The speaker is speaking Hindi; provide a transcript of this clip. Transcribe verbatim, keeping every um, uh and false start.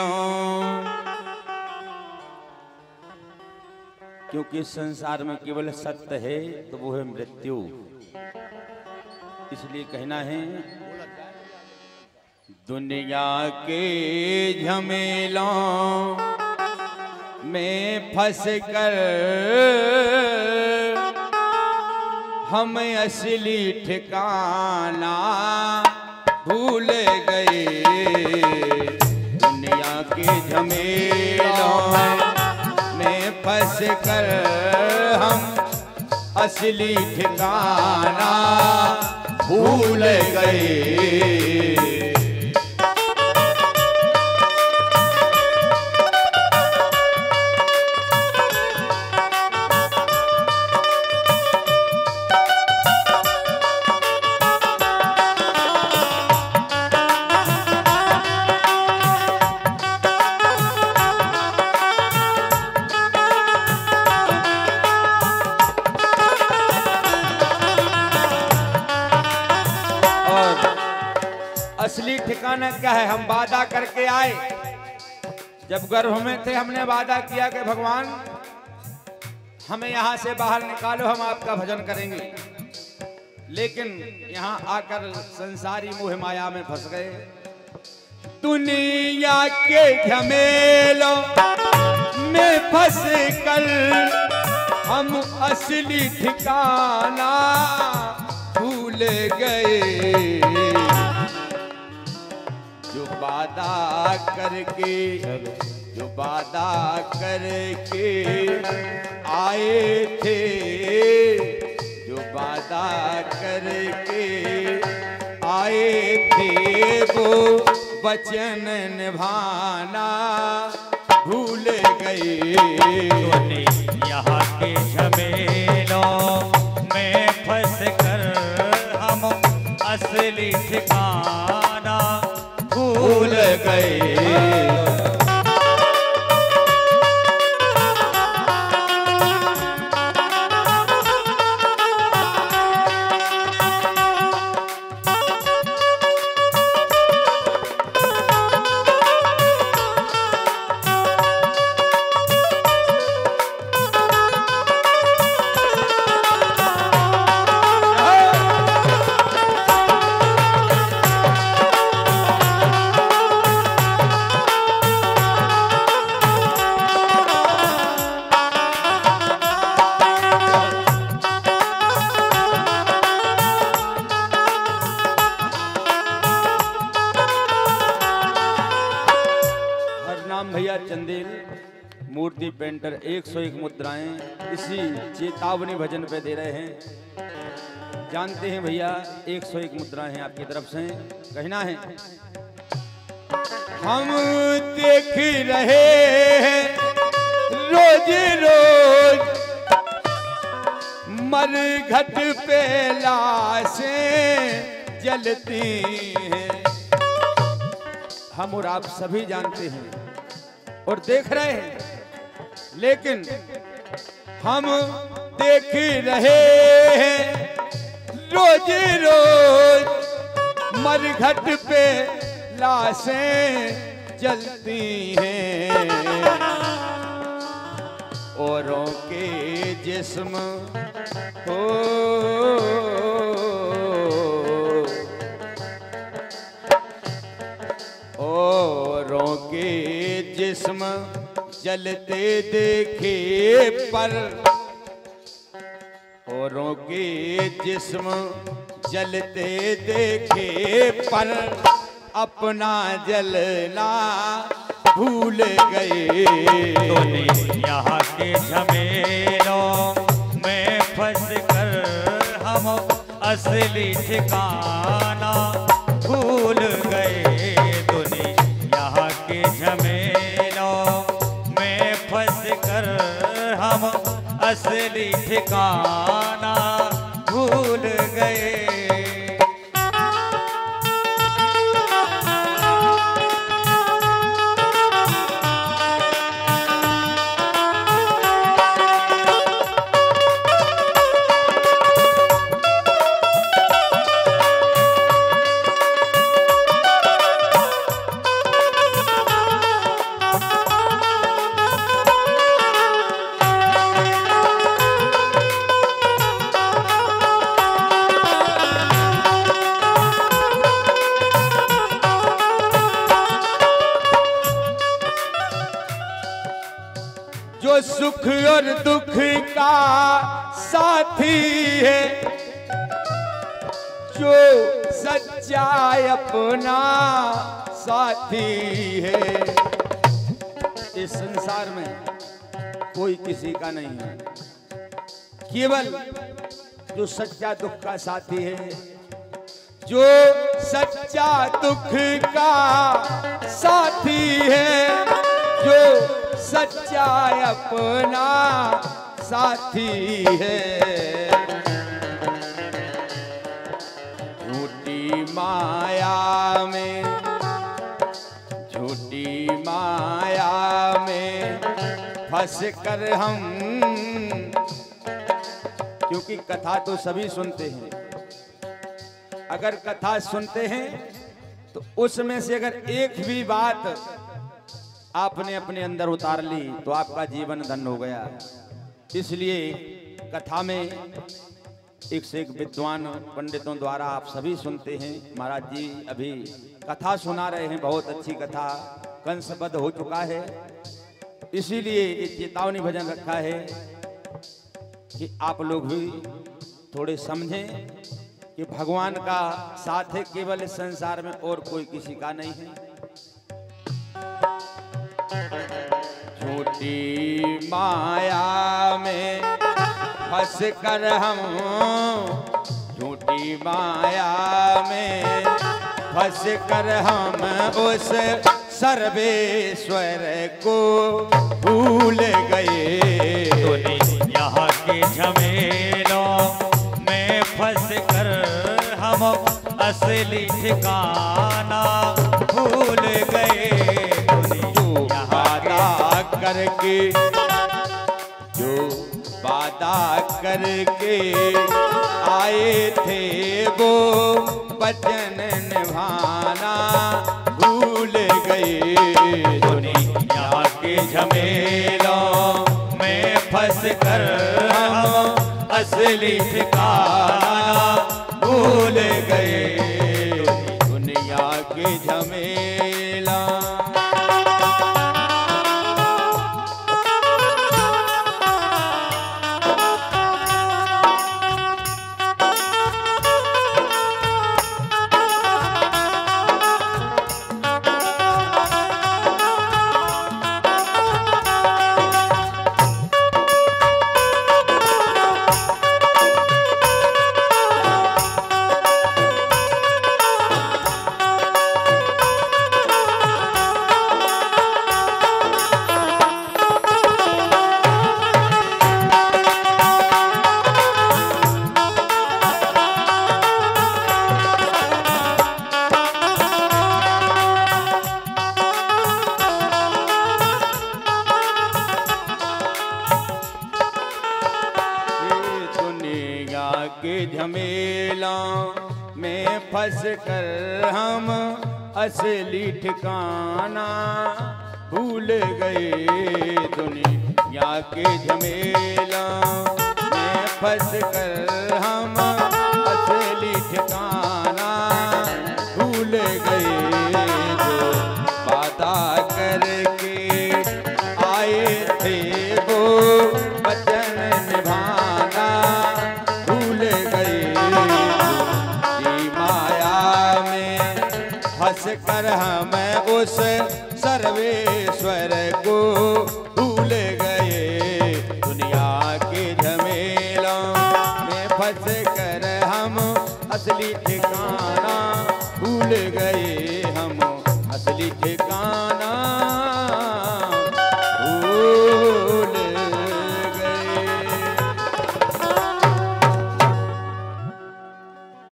झमेलों, क्योंकि संसार में केवल सत्य है तो वो है मृत्यु। इसलिए कहना है, दुनिया के झमेलों में फंस कर हम असली ठिकाना भूल गए। दुनिया के झमेलों में फंस कर हम असली ठिकाना भूल गए। असली ठिकाना क्या है? हम वादा करके आए, जब गर्भ में थे हमने वादा किया कि भगवान हमें यहाँ से बाहर निकालो, हम आपका भजन करेंगे। लेकिन यहाँ आकर संसारी मोह माया में फंस गए। दुनिया के झमेलों में फंस कर हम असली ठिकाना भूल गए। जो वादा करके जो वादा करके आए थे, जो वादा करके आए थे वो वचन निभाना भूल गए। यहाँ के झमेलों में फंस कर हम असली ठिकाना भूल गए। भैया चंदेल मूर्ति पेंटर एक सौ एक मुद्राएं इसी चेतावनी भजन पे दे रहे हैं। जानते हैं भैया एक सौ एक मुद्राएं हैं आपकी तरफ से। कहना है, हम देख रहे हैं रोज रोज मरघट पे लाशें जलती हैं। हम और आप सभी जानते हैं और देख रहे हैं, लेकिन हम देख रहे हैं रोज रोज मरघट पे लाशें जलती हैं। औरों के जिस्म हो औरों के जिस्म जलते देखे पर औरों के जिस्म जलते देखे पर अपना जलना भूल गए। यहाँ के झमेलों में फंस कर हम असली ठिकाना भूल गए। यहाँ के झमेलों में फंस कर हम असली ठिकाना भूल गए। जो सुख और दुख का साथी है, जो सच्चा अपना साथी है। इस संसार में कोई किसी का नहीं है, केवल जो सच्चा दुख का साथी है, जो सच्चा दुख का साथी है, जो सच्चा अपना साथी है। झूठी माया में, झूठी माया में फंस कर हम, क्योंकि कथा तो सभी सुनते हैं, अगर कथा सुनते हैं तो उसमें से अगर एक भी बात आपने अपने अंदर उतार ली तो आपका जीवन धन्य हो गया। इसलिए कथा में एक से एक विद्वान पंडितों द्वारा आप सभी सुनते हैं। महाराज जी अभी कथा सुना रहे हैं, बहुत अच्छी कथा, कंसबद्ध हो चुका है। इसीलिए ये चेतावनी भजन रखा है कि आप लोग भी थोड़े समझें कि भगवान का साथ है केवल इस संसार में, और कोई किसी का नहीं है। झूठी माया में फंस कर हम, झूठी माया में फंस कर हम उस सर्वेश्वर को भूल गए। दुनिया के झमेलों में फंस कर हम असली ठिकाना भूल गए। जो वादा करके, जो वादा करके आए थे वो वचन निभाना भूल गए। दुनिया के झमेलों में फंस कर हम असली ठिकाना भूल गए। दुनिया के झमेला झमेला में फंस कर हम असली ठिकाना भूल गए। दुनिया के झमेला में फंस कर हम असली ठिकाना भूल गए। जो वादा करके आए थे वो वचन निभाना भूल गए। माया में फंस कर हम उस सर्वेश्वर को भूल गए। दुनिया के झमेलों में फंस कर हम असली ठिकाना भूल गए। हम असली ठिकाना